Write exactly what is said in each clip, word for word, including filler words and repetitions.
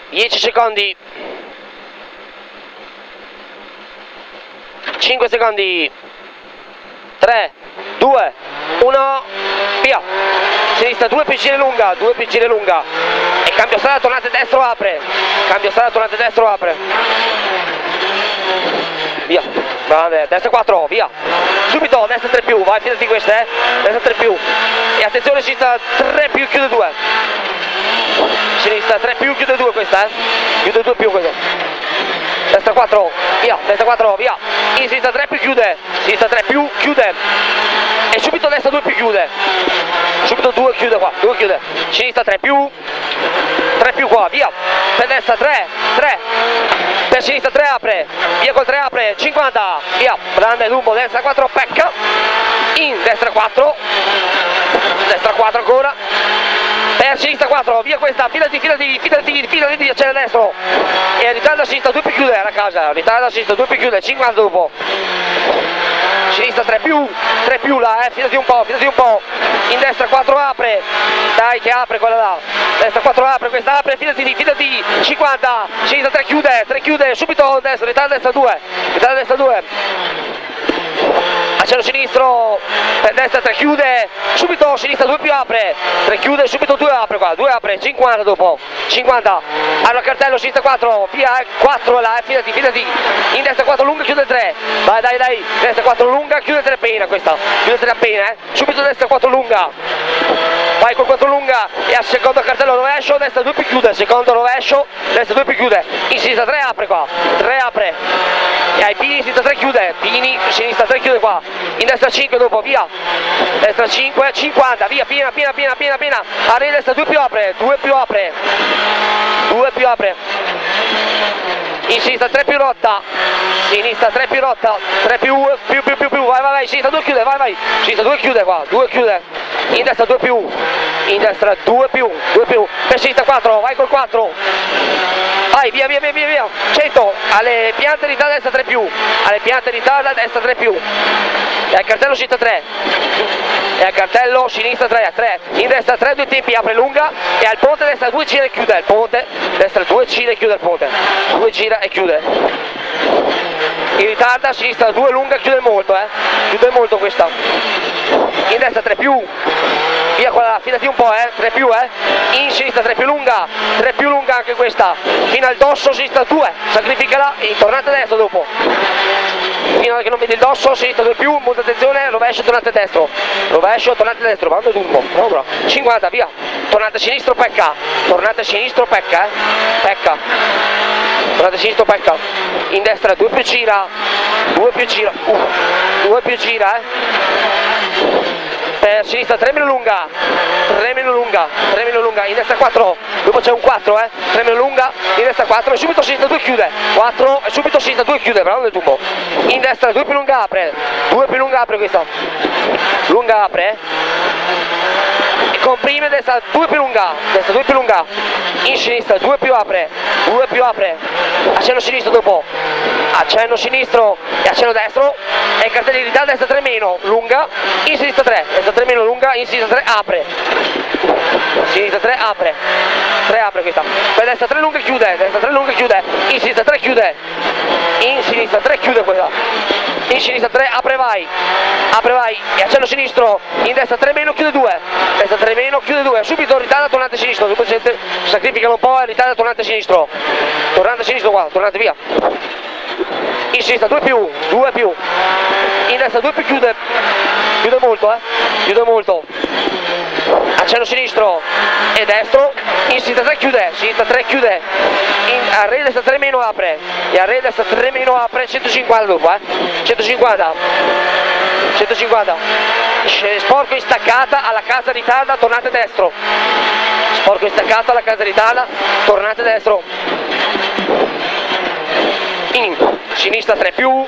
dieci secondi, cinque secondi, tre, due, uno, via. Sinistra, due più giri lunga, due più giri lunga. E cambio strada, tornate destro, apre. Cambio strada, tornate destro, apre. Via. Grande, destra quattro, via. Subito, destra tre più, vai, fidati queste, eh. Destra tre più. E attenzione, sinistra tre più, chiude due. Sinistra tre più, chiude due questa, eh. Chiude due più questo. Destra quattro, via, destra quattro, via. In sinistra tre più, chiude. Sinistra tre più, chiude. E subito destra due più, chiude. Subito due chiude qua, due chiude. Sinistra tre più, tre più qua, via. Per destra tre, tre. Per sinistra tre apre, via col tre apre, cinquanta, via. Grande lungo, destra quattro, pecca. In destra quattro. Destra quattro ancora. Per sinistra quattro, via questa, fidati, fidati, fidati, fidati di accelera destro. E ritarda a sinistra, due più chiude alla casa, ritarda a sinistra, due più chiude, cinquanta dopo. Sinistra tre più, tre più là, eh, fidati un po', fidati un po'. In destra quattro apre, dai che apre quella là. Destra quattro apre, questa apre, fidati, fidati, cinquanta. Sinistra tre chiude, tre chiude, subito destra, ritarda destra due, ritarda destra due. Accelero sinistro, per destra tre chiude, subito sinistra due più apre, tre chiude, subito due apre qua, due apre, cinquanta dopo, cinquanta, allora cartello sinistra quattro, via, quattro là, fidati, fidati, in destra quattro lunga, chiude tre, vai dai dai, destra quattro lunga, chiude tre appena questa, chiude tre appena, eh, subito destra quattro lunga, vai col quattro lunga e al secondo cartello rovescio, destra due più chiude, secondo rovescio, destra due più chiude, in sinistra tre apre qua, tre apre, e ai Pini sinistra tre chiude, Pini sinistra tre chiude qua, in destra cinque dopo, via, destra cinque, cinquanta, via, piena, piena, piena, piena, piena, arriva destra due più apre, due più apre, due più apre, in sinistra tre più rotta, sinistra tre più rotta, tre più, più, più, più, più, vai, vai, vai, sinistra due chiude, vai, vai, sinistra due chiude qua, due chiude, in destra due più, in destra due più, due più, per sinistra quattro, vai col quattro, vai, via, via, via, via, via, cento, alle piante di destra, destra tre più, alle piante di destra, destra tre più, e al cartello sinistra tre, e al cartello sinistra tre, tre, in destra tre, due tempi, apre lunga, e al ponte destra due gira e chiude, il ponte, destra due gira e chiude il ponte, due gira e chiude, in ritarda, sinistra due lunga, chiude molto, eh, chiude molto questa, in destra tre più, via quella, fidati un po', eh, tre più, eh, in sinistra tre più lunga, tre più lunga anche questa, fino al dosso, sinistra due, sacrificala e tornate a destra dopo, fino a che non vedi il dosso, sinistra due più, molta attenzione, rovescio, tornate a destro, rovescio, tornate a destro, vado d'urbo, bravo, bravo, cinquanta, via, tornate a sinistro, pecca, tornate a sinistro, pecca, eh, pecca, tornate a sinistro, pecca, in destra due più gira, due più gira, uh, due più gira, eh, per sinistra tre meno lunga, tre meno lunga, tre meno lunga, in destra quattro, dopo c'è un quattro, eh, tre meno lunga, in destra quattro e subito sinistra due chiude, quattro e subito sinistra due chiude, bravo del tubo, in destra due più lunga apre, due più lunga apre questa, lunga apre, e comprime destra due più lunga, destra due più lunga, in sinistra due più apre, due più apre, accenno sinistro dopo, accenno sinistro e accenno destro, e il cartello di ritardo destra tre meno, lunga, in sinistra tre, destra tre meno lunga, in sinistra tre apre, sinistra tre apre, tre apre questa, per destra tre lunga chiude, destra tre lunga chiude, in sinistra tre chiude, in sinistra tre chiude questa, in sinistra tre apre vai, apre vai, e accenno sinistro, in destra tre meno chiude due, destra tre meno chiude due, subito ritarda tornate sinistro, dopo si sacrificano un po' e ritarda tornate sinistro, tornate sinistro qua, tornate via, in sinistra due più, due più, in destra due più chiude, chiude molto, eh, chiude molto, accenno sinistro e destro, in sinistra tre chiude, sinistra tre chiude, in, a re destra tre meno apre, e a re destra tre meno apre, centocinquanta dopo, eh, centocinquanta, centocinquanta, sporco in staccata, alla casa ritarda, tornate destro, sporco in staccata, alla casa ritarda, tornate destro, in sinistra tre più,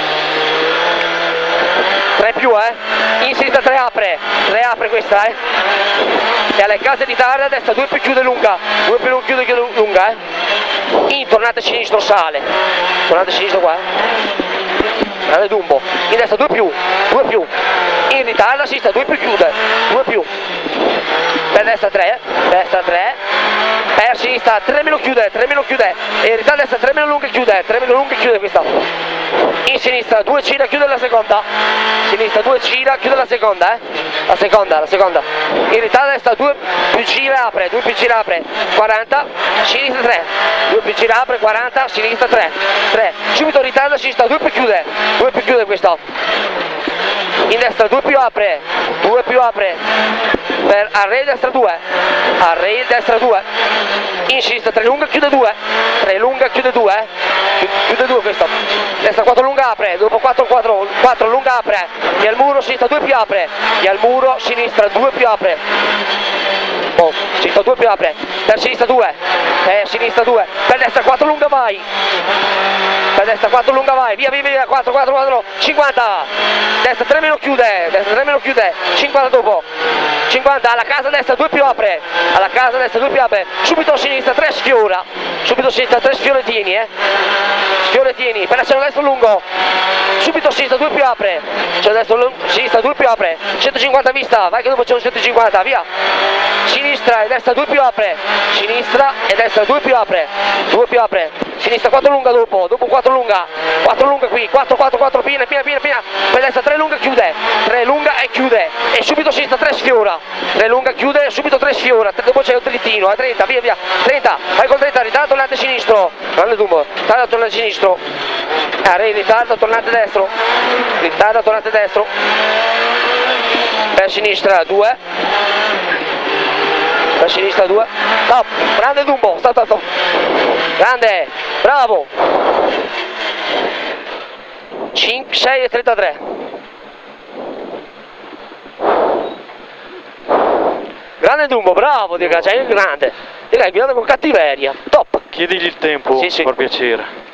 tre più, eh, in sinistra tre apre, tre apre questa, eh, e alle case di tarda, destra due più chiude lunga, due più chiude, chiude lunga, eh, in tornate sinistro sale, tornate sinistro qua, eh, grande Dumbo, in destra due più, due più, in ritarda, sinistra due più chiude, due più, per destra tre, destra tre, per sinistra, tre meno chiude, tre meno chiude, e in realtà destra, tre meno lunga chiude, tre meno lunga chiude questa, in sinistra, due gira, chiude la seconda, sinistra, due gira, chiude la seconda, eh, la seconda, la seconda, in realtà destra, due più gira, apre, due più gira, apre, quaranta, sinistra tre, due più gira, apre, quaranta, sinistra tre, tre, subito ritardo, sinistra, due più chiude, due più chiude questo, in destra, due più apre, due più apre, per array destra due, array destra due, in sinistra tre lunga chiude due, tre lunga chiude due, chiude due questo, destra quattro lunga apre, dopo quattro quattro, quattro lunga apre, e al muro sinistra due più apre, e al muro sinistra due più apre, oh, sinistra due più apre, per sinistra due, per sinistra due, per destra quattro lunga vai, per destra quattro lunga vai, via via via, quattro quattro quattro, cinquanta, destra tre meno chiude, destra tre meno chiude, cinquanta dopo, cinquanta, alla casa destra due più apre, alla casa destra due più apre, subito a sinistra tre sfiora, subito a sinistra tre sfiore tieni, eh, sfiore tieni, per essere destro lungo, subito a sinistra due più apre, cioè destro sinistra due più apre, centocinquanta vista, vai che dopo c'è un centocinquanta, via, sinistra e destra due più apre, sinistra e destra due più apre, due più apre, sinistra quattro lunga dopo, dopo quattro lunga, quattro lunga qui, quattro quattro quattro piena, piena, piena, piena, per destra tre lunga chiude, tre lunga e chiude, e subito a sinistra tre sfiora, tre lunga chiude, subito tre sfiora, dopo c'è un drittino, a trenta, via via, trenta, vai con trenta, ritardo, tornante sinistro, grande Dumbo, ritardo, tornante sinistro, array, ritardo, tornante destro, ritardo, tornante destro, per sinistra due, per sinistra due, top, grande Dumbo, stop, stop, stop, grande, bravo, cinque, sei e trentatré, grande Dumbo, bravo, dica, cioè, grande, dica, hai guidato con cattiveria, top. Chiedigli il tempo, Sì, sì. per piacere.